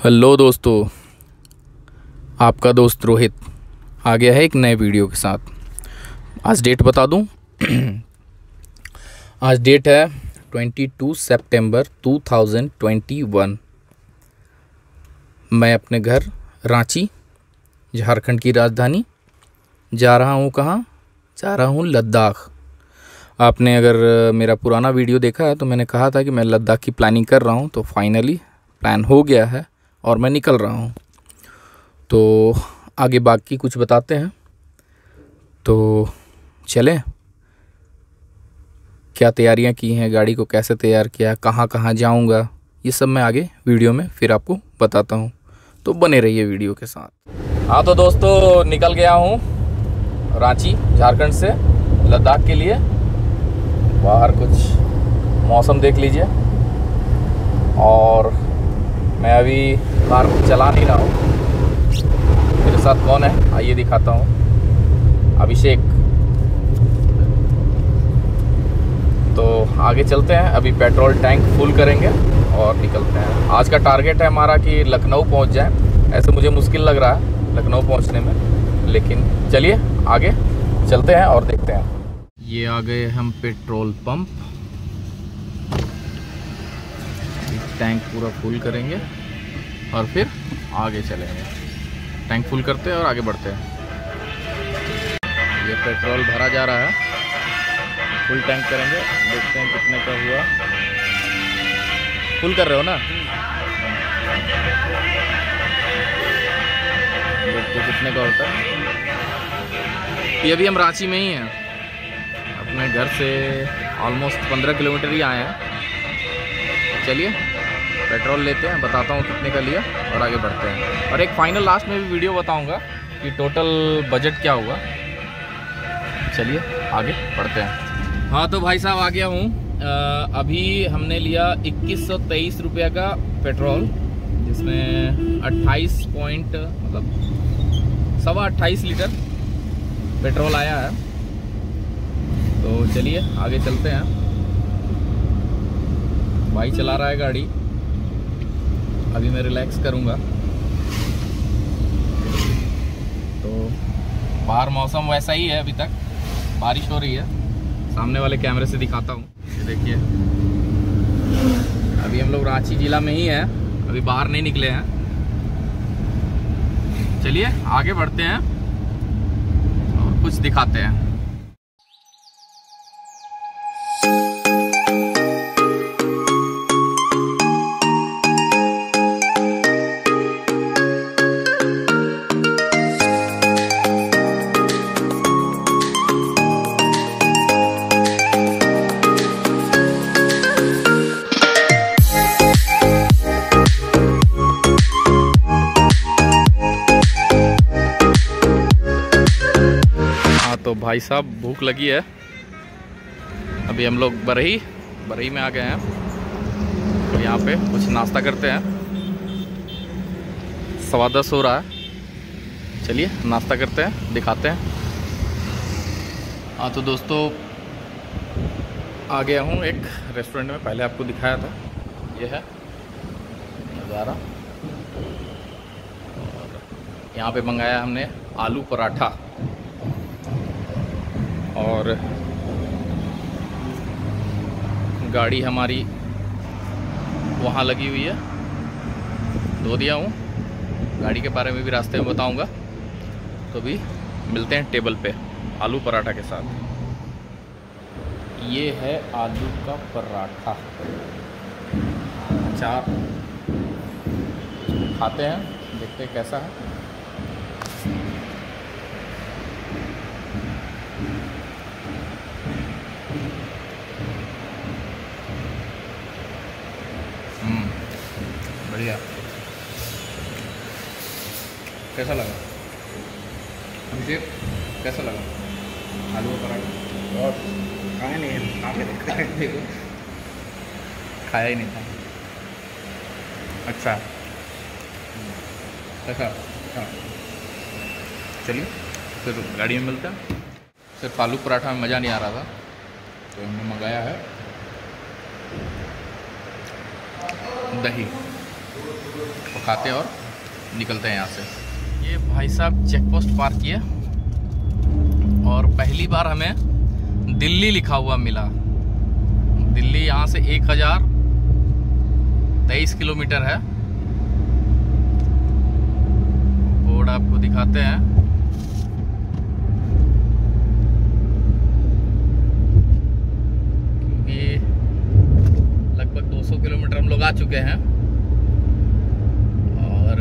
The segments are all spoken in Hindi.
हेलो दोस्तों, आपका दोस्त रोहित आ गया है एक नए वीडियो के साथ। आज डेट बता दूं। आज डेट है 22 सितंबर 2021। मैं अपने घर रांची, झारखंड की राजधानी, जा रहा हूं। कहाँ जा रहा हूं? लद्दाख। आपने अगर मेरा पुराना वीडियो देखा है तो मैंने कहा था कि मैं लद्दाख की प्लानिंग कर रहा हूं, तो फाइनली प्लान हो गया है और मैं निकल रहा हूं। तो आगे बाकी कुछ बताते हैं, तो चलें। क्या तैयारियां की हैं, गाड़ी को कैसे तैयार किया, कहाँ कहाँ जाऊंगा, ये सब मैं आगे वीडियो में फिर आपको बताता हूं, तो बने रहिए वीडियो के साथ। हाँ तो दोस्तों, निकल गया हूं रांची झारखंड से लद्दाख के लिए। बाहर कुछ मौसम देख लीजिए। और मैं अभी कार चला नहीं रहा हूँ। मेरे साथ कौन है आइए दिखाता हूँ, अभिषेक। तो आगे चलते हैं, अभी पेट्रोल टैंक फुल करेंगे और निकलते हैं। आज का टारगेट है हमारा कि लखनऊ पहुँच जाए। ऐसे मुझे मुश्किल लग रहा है लखनऊ पहुँचने में, लेकिन चलिए आगे चलते हैं और देखते हैं। ये आ गए हम पेट्रोल पंप। टैंक पूरा फुल करेंगे और फिर आगे चलेंगे। टैंक फुल करते हैं और आगे बढ़ते हैं। ये पेट्रोल भरा जा रहा है, फुल टैंक करेंगे, देखते हैं कितने का हुआ। फुल कर रहे हो ना? देखते कितने का होता है। ये अभी हम रांची में ही हैं, अपने घर से ऑलमोस्ट 15 किलोमीटर ही आए हैं। चलिए पेट्रोल लेते हैं, बताता हूँ कितने का लिया और आगे बढ़ते हैं। और एक फाइनल लास्ट में भी वीडियो बताऊँगा कि टोटल बजट क्या हुआ। चलिए आगे बढ़ते हैं। हाँ तो भाई साहब आ गया हूँ। अभी हमने लिया 2123 रुपये का पेट्रोल, जिसमें 28 पॉइंट मतलब 28.25 लीटर पेट्रोल आया है। तो चलिए आगे चलते हैं। भाई चला रहा है गाड़ी, अभी मैं रिलैक्स करूंगा। तो बाहर मौसम वैसा ही है, अभी तक बारिश हो रही है। सामने वाले कैमरे से दिखाता हूँ, ये देखिए। अभी हम लोग रांची जिला में ही हैं, अभी बाहर नहीं निकले हैं। चलिए आगे बढ़ते हैं और कुछ दिखाते हैं। तो भाई साहब भूख लगी है। अभी हम लोग बरही में आ गए हैं, तो यहाँ पे कुछ नाश्ता करते हैं। 10:15 हो रहा है। चलिए नाश्ता करते हैं, दिखाते हैं। हाँ तो दोस्तों आ गया हूँ एक रेस्टोरेंट में, पहले आपको दिखाया था। ये है नज़ारा। और यहाँ पे मंगाया हमने आलू पराठा, और गाड़ी हमारी वहाँ लगी हुई है, धो दिया हूँ। गाड़ी के बारे में भी रास्ते में बताऊँगा। तो अभी मिलते हैं टेबल पे आलू पराठा के साथ। ये है आलू का पराठा, अचार। खाते हैं, देखते हैं कैसा है। बढ़िया। कैसा लगा अभिषेक, कैसा लगा आलू का पराठा? और खाया नहीं है, खा के देखो। खाया ही नहीं था। अच्छा कैसा? हाँ चलिए फिर गाड़ी में मिलते हैं। सिर्फ आलू पराठा में मज़ा नहीं आ रहा था, तो हमने मंगाया है दही। तो खाते हैं और निकलते हैं यहाँ से। ये भाई साहब चेक पोस्ट पार किए और पहली बार हमें दिल्ली लिखा हुआ मिला। दिल्ली यहाँ से 1023 किलोमीटर है। बोर्ड आपको दिखाते हैं। क्योंकि लगभग 200 किलोमीटर हम लोग आ चुके हैं और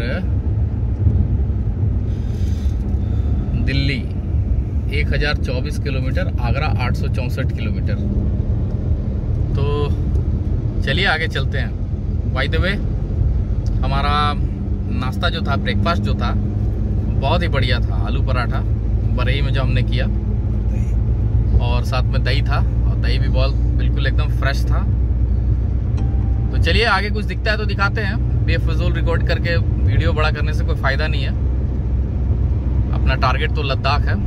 दिल्ली 1024 किलोमीटर, आगरा 864 किलोमीटर। तो चलिए आगे चलते हैं। बाय द वे, हमारा नाश्ता जो था, ब्रेकफास्ट जो था, बहुत ही बढ़िया था। आलू पराठा बरही में जो हमने किया, और साथ में दही था, और दही भी बहुत बिल्कुल एकदम फ्रेश था। तो चलिए आगे कुछ दिखता है तो दिखाते हैं। बेफजूल रिकॉर्ड करके वीडियो बड़ा करने से कोई फ़ायदा नहीं है। अपना टारगेट तो लद्दाख है।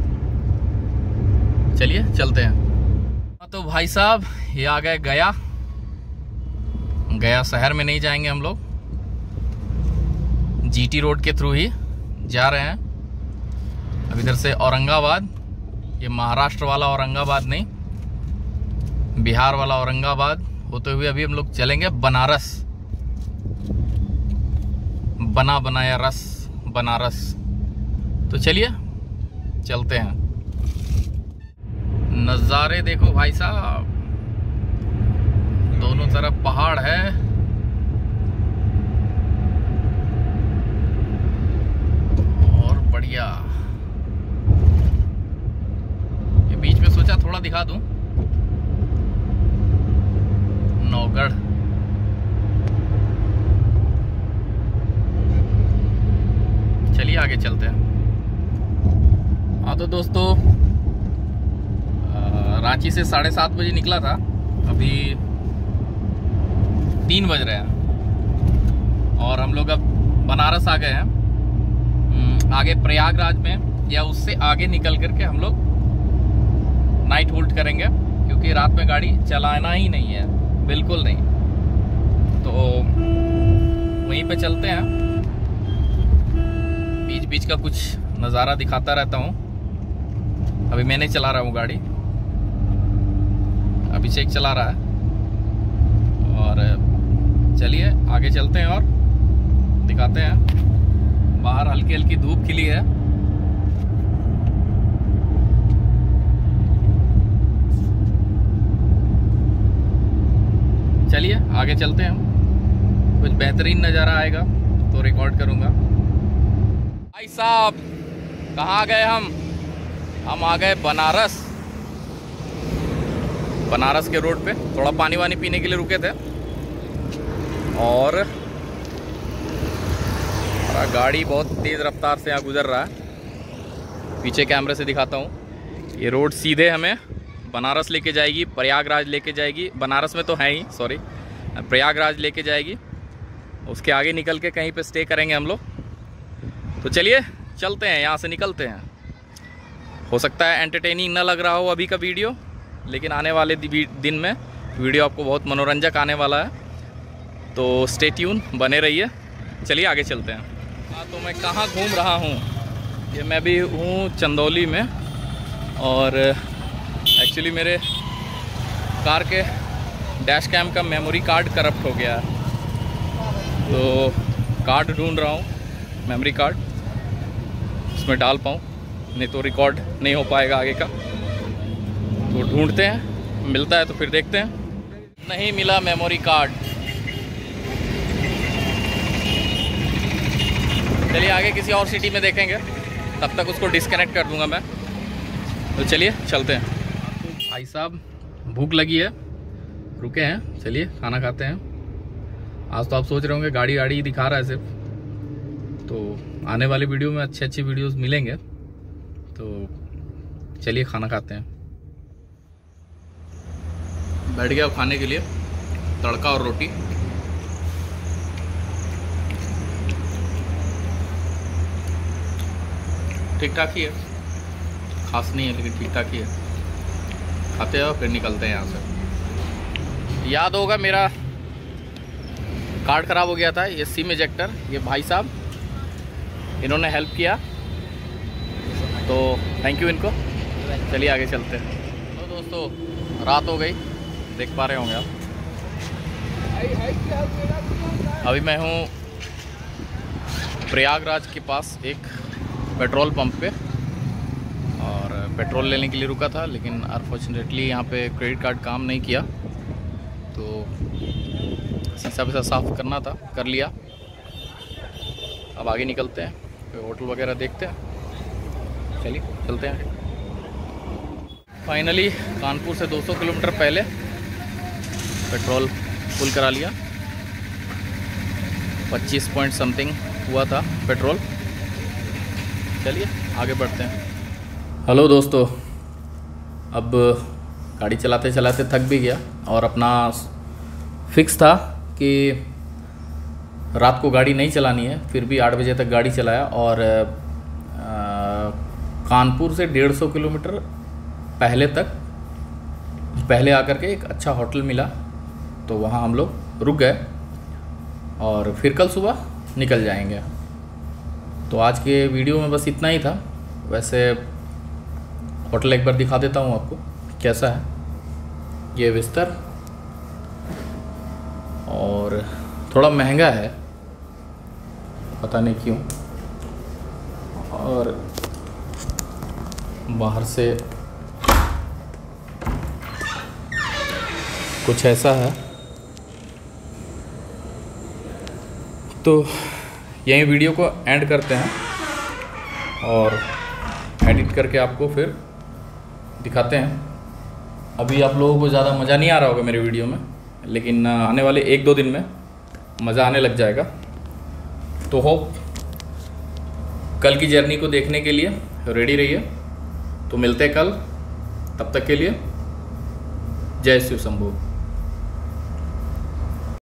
चलिए चलते हैं। तो भाई साहब ये आ गए गया। गया शहर में नहीं जाएंगे हम लोग, जीटी रोड के थ्रू ही जा रहे हैं। अब इधर से औरंगाबाद, ये महाराष्ट्र वाला औरंगाबाद नहीं, बिहार वाला औरंगाबाद होते हुए अभी हम लोग चलेंगे बनारस। बना बनाया रस बनारस। तो चलिए चलते हैं। नज़ारे देखो भाई साहब, दोनों तरफ पहाड़ है। और बढ़िया। ये बीच में सोचा थोड़ा दिखा दूं नौगढ़। चलिए आगे चलते हैं। हाँ तो दोस्तों, रांची से 7:30 बजे निकला था, अभी 3 बज रहे हैं और हम लोग अब बनारस आ गए हैं। आगे प्रयागराज में या उससे आगे निकल करके हम लोग नाइट होल्ड करेंगे, क्योंकि रात में गाड़ी चलाना ही नहीं है, बिल्कुल नहीं। तो वहीं पे चलते हैं। बीच बीच का कुछ नज़ारा दिखाता रहता हूँ। अभी मैं नहीं चला रहा हूँ गाड़ी, अभिषेक चला रहा है। और चलिए आगे चलते हैं और दिखाते हैं। बाहर हल्की हल्की धूप खिली है। चलिए आगे चलते हैं। कुछ बेहतरीन नज़ारा आएगा तो रिकॉर्ड करूँगा। भाई साहब कहाँ गए हम आ गए बनारस। बनारस के रोड पे थोड़ा पानी वानी पीने के लिए रुके थे और गाड़ी बहुत तेज़ रफ्तार से यहाँ गुजर रहा है। पीछे कैमरे से दिखाता हूँ। ये रोड सीधे हमें बनारस लेके जाएगी, प्रयागराज लेके जाएगी। बनारस में तो है ही, सॉरी, प्रयागराज लेके जाएगी। उसके आगे निकल के कहीं पे स्टे करेंगे हम लोग। तो चलिए चलते हैं, यहाँ से निकलते हैं। हो सकता है एंटरटेनिंग ना लग रहा हो अभी का वीडियो, लेकिन आने वाले दिन में वीडियो आपको बहुत मनोरंजक आने वाला है। तो स्टे ट्यून, बने रहिए। चलिए आगे चलते हैं। हाँ तो मैं कहाँ घूम रहा हूँ, ये मैं भी हूँ चंदौली में। और एक्चुअली मेरे कार के डैश कैम का मेमोरी कार्ड करप्ट हो गया है, तो कार्ड ढूंढ रहा हूँ, मेमोरी कार्ड, उसमें डाल पाऊँ, नहीं तो रिकॉर्ड नहीं हो पाएगा आगे का। तो ढूंढते हैं, मिलता है तो फिर देखते हैं। नहीं मिला मेमोरी कार्ड। चलिए आगे किसी और सिटी में देखेंगे, तब तक उसको डिस्कनेक्ट कर दूंगा मैं। तो चलिए चलते हैं। भाई साहब भूख लगी है, रुके हैं, चलिए खाना खाते हैं। आज तो आप सोच रहे होंगे गाड़ी गाड़ी ही दिखा रहा है सिर्फ, तो आने वाली वीडियो में अच्छे अच्छे वीडियोस मिलेंगे। तो चलिए खाना खाते हैं। बैठ गया खाने के लिए, तड़का और रोटी। ठीक ठाक ही है, खास नहीं है लेकिन ठीक ठाक ही है। खाते हैं और फिर निकलते हैं यहाँ से। याद होगा मेरा कार्ड ख़राब हो गया था, ये सिम इजेक्टर, ये भाई साहब इन्होंने हेल्प किया, तो थैंक यू इनको। चलिए आगे चलते हैं। तो दोस्तों रात हो गई, देख पा रहे होंगे आप। अभी मैं हूँ प्रयागराज के पास एक पेट्रोल पंप पे, और पेट्रोल लेने के लिए रुका था, लेकिन अनफॉर्चुनेटली यहाँ पे क्रेडिट कार्ड काम नहीं किया, तो शीशा वैसा साफ़ करना था, कर लिया। अब आगे निकलते हैं, तो होटल वगैरह देखते हैं। चलिए चलते हैं। फाइनली कानपुर से 200 किलोमीटर पहले पेट्रोल फुल करा लिया। 25 पॉइंट समथिंग हुआ था पेट्रोल। चलिए आगे बढ़ते हैं। हेलो दोस्तों, अब गाड़ी चलाते चलाते थक भी गया, और अपना फिक्स था कि रात को गाड़ी नहीं चलानी है, फिर भी 8 बजे तक गाड़ी चलाया, और कानपुर से 150 किलोमीटर पहले आकर के एक अच्छा होटल मिला, तो वहाँ हम लोग रुक गए, और फिर कल सुबह निकल जाएंगे। तो आज के वीडियो में बस इतना ही था। वैसे होटल एक बार दिखा देता हूँ आपको कैसा है। ये बिस्तर, और थोड़ा महंगा है, पता नहीं क्यों, और बाहर से कुछ ऐसा है। तो यहीं वीडियो को एंड करते हैं, और एडिट करके आपको फिर दिखाते हैं। अभी आप लोगों को ज़्यादा मज़ा नहीं आ रहा होगा मेरे वीडियो में, लेकिन आने वाले 1-2 दिन में मज़ा आने लग जाएगा। तो होप कल की जर्नी को देखने के लिए रेडी रहिए। तो मिलते हैं कल, तब तक के लिए जय शिव शंभू।